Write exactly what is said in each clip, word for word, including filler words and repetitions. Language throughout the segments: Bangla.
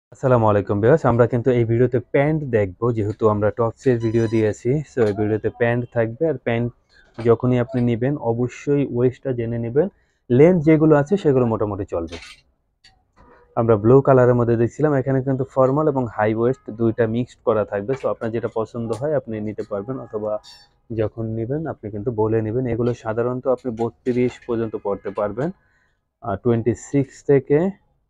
আসসালামু আলাইকুম ভিউয়ার্স, আমরা কিন্তু এই ভিডিওতে প্যান্ট দেখবো। যেহেতু আমরা টপসের ভিডিও দিয়েছি, সো এই ভিডিওতে প্যান্ট থাকবে। আর প্যান্ট যখনই আপনি নেবেন অবশ্যই ওয়েস্টটা জেনে নেবেন। লেন্থ যেগুলো আছে সেগুলো মোটামুটি চলবে। আমরা ব্লু কালারের মধ্যে দেখছিলাম, এখানে কিন্তু ফর্মাল এবং হাই ওয়েস্ট দুইটা মিক্সড করা থাকবে। সো আপনার যেটা পছন্দ হয় আপনি নিতে পারবেন, অথবা যখন নেবেন আপনি কিন্তু বলে নেবেন। এগুলো সাধারণত আপনি বত্রিশ পর্যন্ত পড়তে পারবেন, আর টোয়েন্টি সিক্স থেকে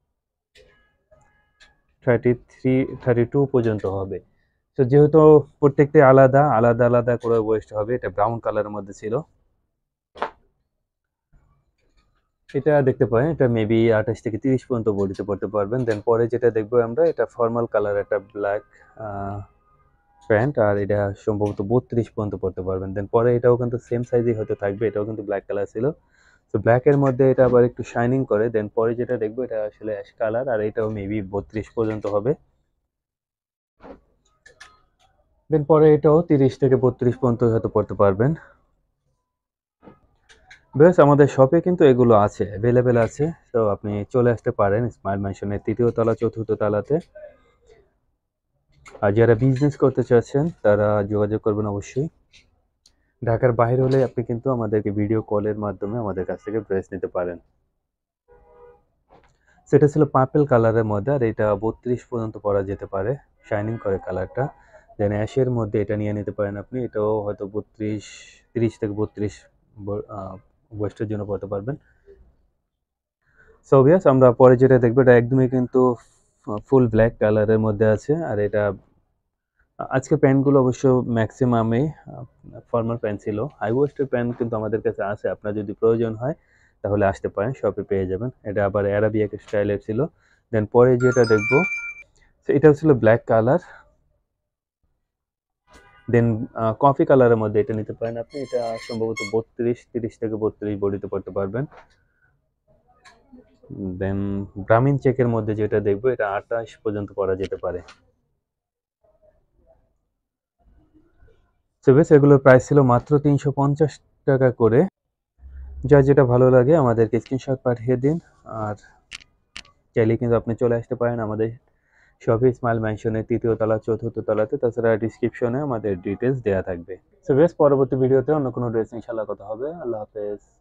থার্টি থ্রি থার্টি টু পর্যন্ত হবে। তো যেহেতু প্রত্যেকটি আলাদা আলাদা আলাদা করে ওয়েস্ট হবে। এটা ব্রাউন কালারের মধ্যে ছিল, এটা দেখতে পারেন। এটা মেবি আঠাশ থেকে তিরিশ পর্যন্ত বডিতে পড়তে পারবেন। দেন পরে যেটা দেখবো আমরা, এটা ফর্মাল কালার, একটা ব্ল্যাক প্যান্ট, আর এটা সম্ভবত বত্রিশ পর্যন্ত পড়তে পারবেন। দেন পরে এটাও কিন্তু সেম সাইজই হতে থাকবে, এটাও কিন্তু ব্ল্যাক কালার ছিল। তো ব্ল্যাকের মধ্যে এটা আবার একটু শাইনিং করে। দেন পরে যেটা দেখবো এটা আসলে অ্যাশ কালার, আর এটাও মেবি বত্রিশ পর্যন্ত হবে। দেন পরে এটাও তিরিশ থেকে বত্রিশ পর্যন্ত হয়তো পড়তে পারবেন। বেশ, আমাদের শপে কিন্তু এগুলো আছে, অ্যাভেলেবেল আছে। তো আপনি চলে আসতে পারেন স্মাইল ম্যানশনের তৃতীয় তলা চতুর্থ তলাতে। আর যারা বিজনেস করতে চাচ্ছেন তারা যোগাযোগ করবেন অবশ্যই। ঢাকার বাইরে হলে আপনি কিন্তু আমাদেরকে ভিডিও কলের মাধ্যমে আমাদের কাছ থেকে ড্রেস নিতে পারেন। সেটা ছিল পার্পল কালারের মধ্যে, আর এটা বত্রিশ পর্যন্ত পরা যেতে পারে, শাইনিং করে কালারটা। দেন অ্যাশের মধ্যে এটা নিয়ে নিতে পারেন আপনি, এটাও হয়তো বত্রিশ, তিরিশ থেকে বত্রিশ ওয়েস্টের জন্য পড়তে পারবেন। সো ভিউয়ার্স, আমরা পরে যেটা দেখবো এটা একদমই কিন্তু ফুল ব্ল্যাক কালারের মধ্যে আছে। আর এটা আজকে প্যান্টগুলো অবশ্য ম্যাক্সিমামই ফর্মাল প্যান্ট ছিল। হাই ওয়েস্টের প্যান্ট কিন্তু আমাদের কাছে আছে, আপনার যদি প্রয়োজন হয় তাহলে আসতে পারেন, শপে পেয়ে যাবেন। এটা আবার অ্যারাবিয়াক স্টাইলের ছিল। দেন পরে যেটা দেখবো, এটাও ছিল ব্ল্যাক কালার। দেন কফি কালারের মধ্যে এটা নিতে পারেন আপনি, এটা সম্ভবত বত্রিশ, তিরিশ থেকে বত্রিশ বডিতে পড়তে পারবেন। দেন গ্রামীণ চেকের মধ্যে যেটা দেখবো, এটা আঠাশ পর্যন্ত পরা যেতে পারে। তো বেশ, এগুলোর প্রাইস ছিল মাত্র তিনশো পঞ্চাশ টাকা করে। যার যেটা ভালো লাগে আমাদেরকে স্ক্রিনশট পাঠিয়ে দিন। আর চাইলে কিন্তু আপনি চলে আসতে পারেন আমাদের শপে, স্মাইল ম্যানশনের তৃতীয় তলা চতুর্থ তলাতে। তাছাড়া ডিসক্রিপশনে আমাদের ডিটেলস দেওয়া থাকবে। সো বেশ, পরবর্তী ভিডিওতে অন্য কোনো ড্রেস ইনশাল্লাহ কথা হবে। আল্লাহ হাফেজ।